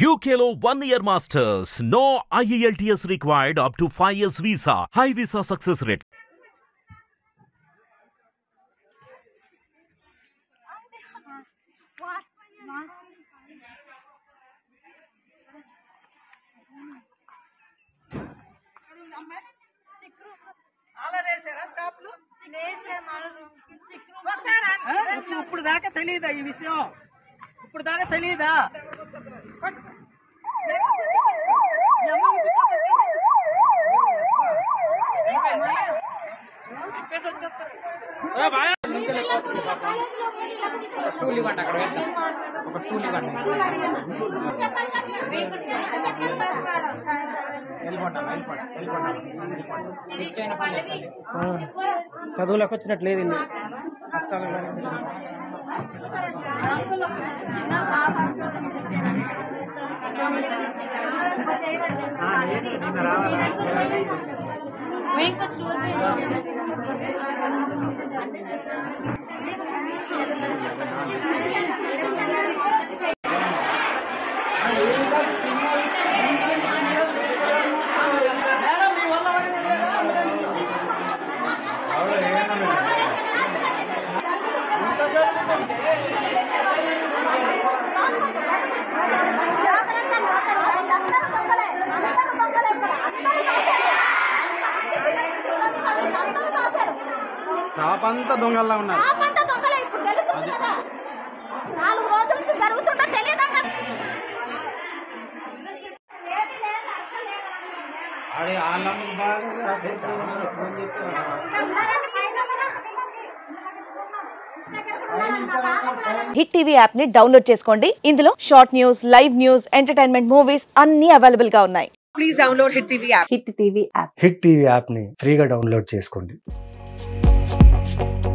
UKLO 1 year masters. No IELTS required up to 5 years visa. High visa success rate. ఇప్పుడు దాకా తెలియదా ఈ విషయం? ఇప్పుడు దాకా తెలియదా? స్టూల్ ఇవ్వండి, అక్కడ వెళ్తాం. ఒక స్టూల్ ఇవ్వండి. చదువులకు వచ్చినట్లేదు కష్టాలు. స్టాపంతా దొంగల్లా ఉన్నారు. 4 రోజుల నుంచి జరుగుతుందో తెలియదా? హిట్ టీవీ యాప్ ని డౌన్లోడ్ చేసుకోండి. ఇందులో short news, live news, entertainment movies అన్ని అవైలబుల్ గా ఉన్నాయి. Please download Hit TV app. Hit TV app Hit TV app ని ఫ్రీగా డౌన్లోడ్ చేసుకోండి.